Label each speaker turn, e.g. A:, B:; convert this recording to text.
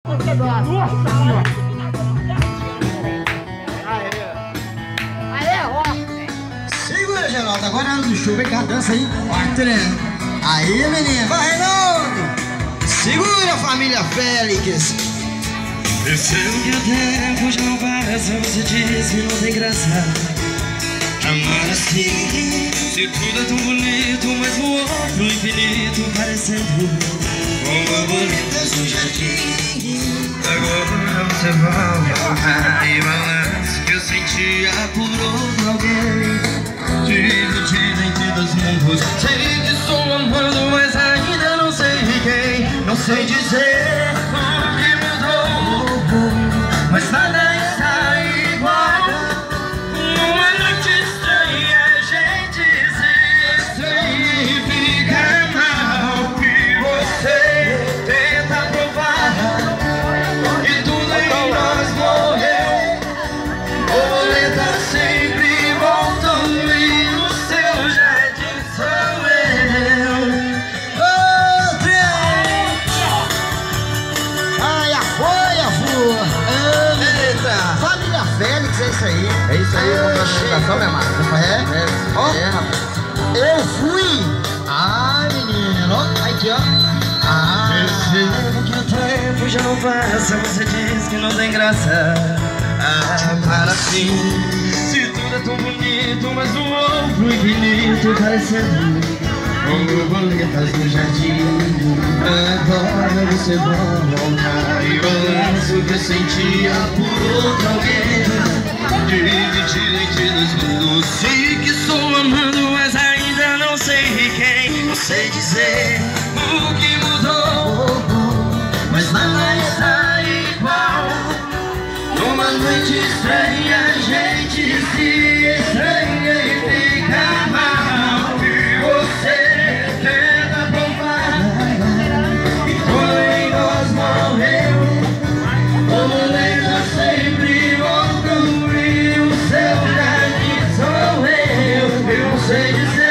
A: Segura, Geraldo, agora é hora do show, vem cá, dança aí. Aí, menino, vai, Reinaldo. Segura, família Félix.
B: Pensando que o tempo já não passa, você diz que não tem graça amar assim. Se tudo é tão bonito, mas voou pro infinito, parecendo borboletas no jardim. Agora você volta e balança que eu sentia por outro alguém, dividido entre dois mundos. Sei que estou amando, mas ainda não sei quem. Não sei dizer o que mudou, mas nada está igual. Uma noite estranha, a gente se estranha e fica mal. E você tenta provar que tudo em nós morreu. Borboletas sempre voltam e o seu jardim sou eu.
A: Família Félix, é isso aí.
C: É isso aí, vamos pra apresentação, minha mãe.
A: Ó,
C: rapaz.
A: eu fui. Ah, menino, ó, aqui, ó.
B: Percebo que o tempo já não passa, você diz que não tem graça para assim. Se tudo é tão bonito, mas o outro infinito parecendo borboletas no jardim. Agora você volta e balanço que eu sentia por outro alguém, dividido entre dois mundos. Sei que estou amando, mas ainda não sei quem. Não sei dizer o que mudou, mas nada está igual. Numa noite estranha, a gente se estranha e fica mal. E você tenta provar que tudo em nós morreu. Borboletas sempre voltam e o seu jardim sou eu. Eu não sei dizer